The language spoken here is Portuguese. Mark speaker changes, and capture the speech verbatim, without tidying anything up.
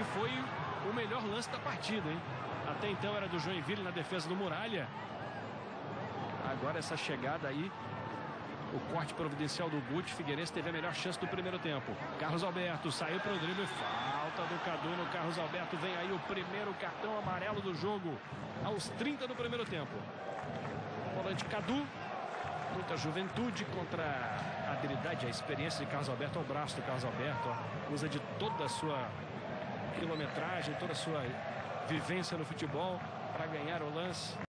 Speaker 1: que foi o melhor lance da partida, hein? Até então era do Joinville na defesa do Muralha. Agora essa chegada aí, o corte providencial do Guti. Figueirense teve a melhor chance do primeiro tempo. Carlos Alberto saiu para o drible. Falta do Cadu no Carlos Alberto. Vem aí o primeiro cartão amarelo do jogo aos trinta do primeiro tempo. Volante Cadu. Muita juventude contra a habilidade, a experiência de Carlos Alberto. Ao braço do Carlos Alberto. Ó. Usa de toda a sua quilometragem, toda a sua vivência no futebol para ganhar o lance.